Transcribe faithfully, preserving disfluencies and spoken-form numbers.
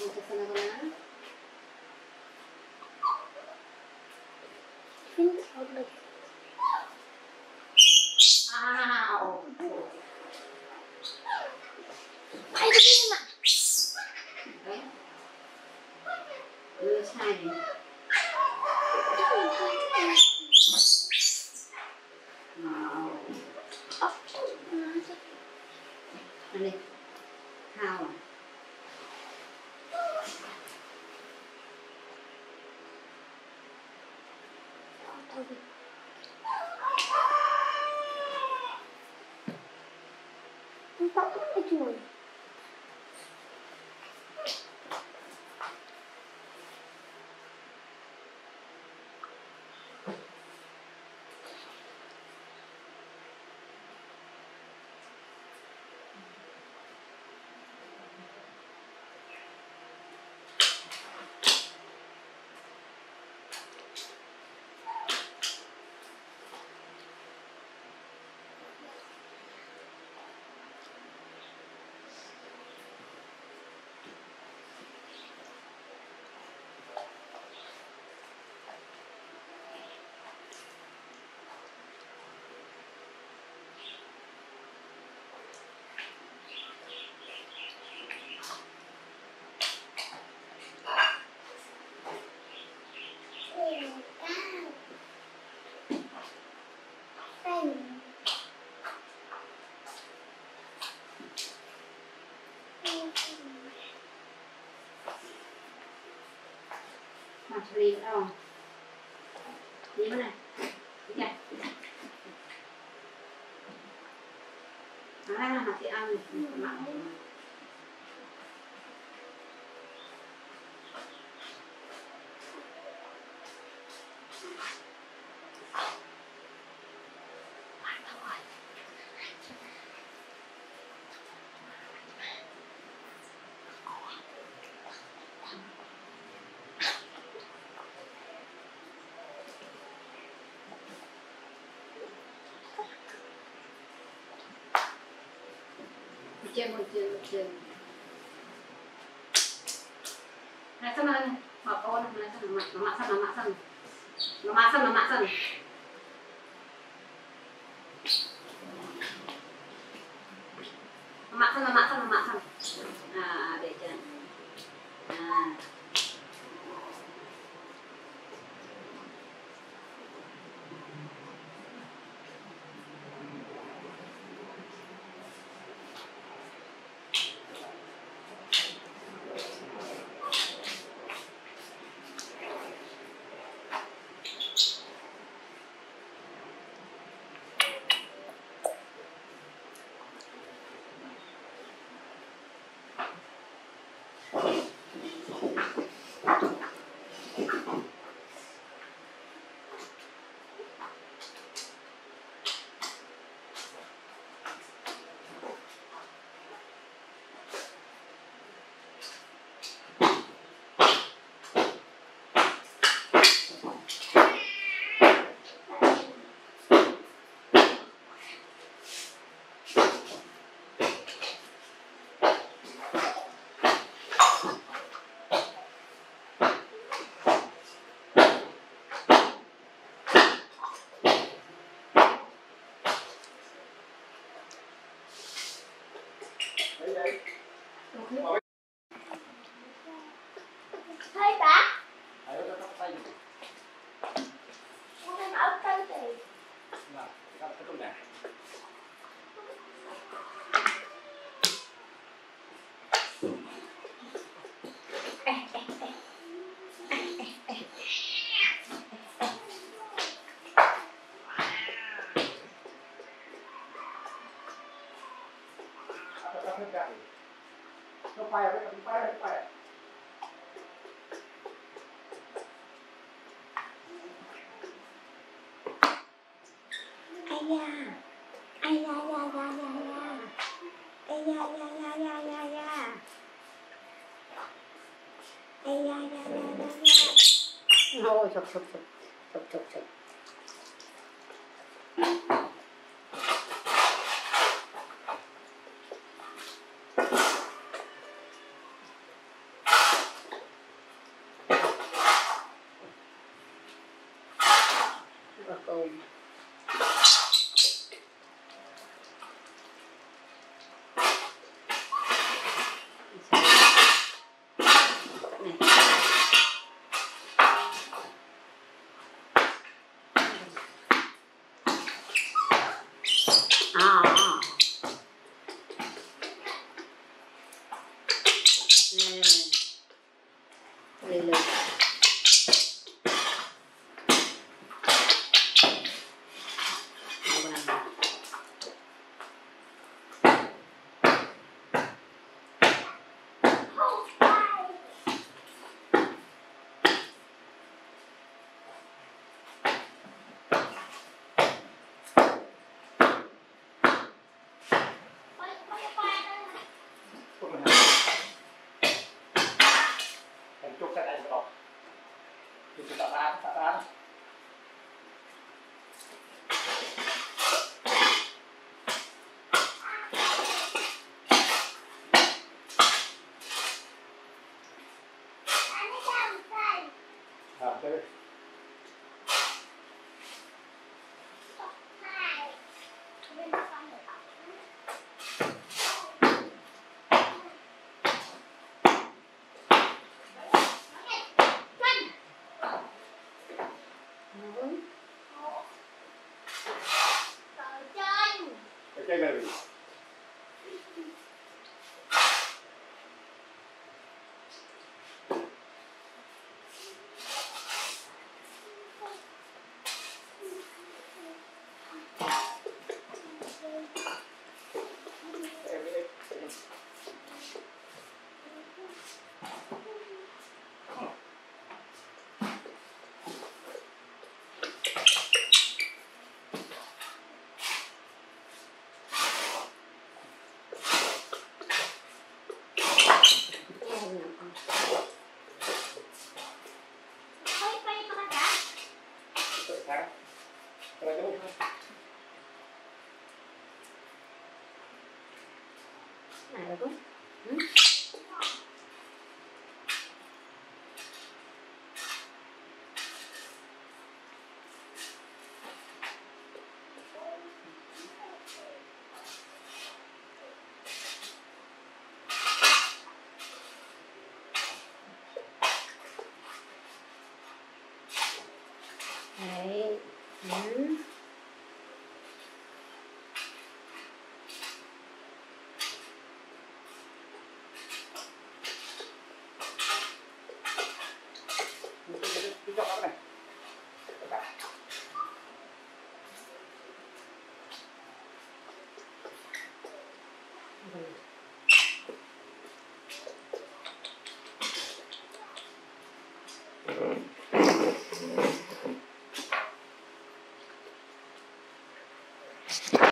Ay, di na. Đưa sai đi. Ăn đi. Khao à? Empat itu cuma. Mà Charlie đâu? Đi bên này. Đi kìa. Nó đang là chị ăn này, còn mặn. Trên một trên một trên. Này sao mà bảo con này sao mà nó mạ sân nó mạ sân nó mạ sân nó mạ sân nó mạ sân nó mạ sân nó mạ sân à để cho à Thấy bà? Muốn em ốc tay thì nó phải nó phải nó phải ai da ai da da da da da ai da da da da da da ai da da da da da thôi chụp chụp chụp chụp chụp chụp ôm. À, nè, lên lên. Chúc cái này rồi. Chúc cái ta ta ta. À, đây. Cái này. Này là đúng. Ừ. Đấy. Ừ. Cho nó này. Ừ.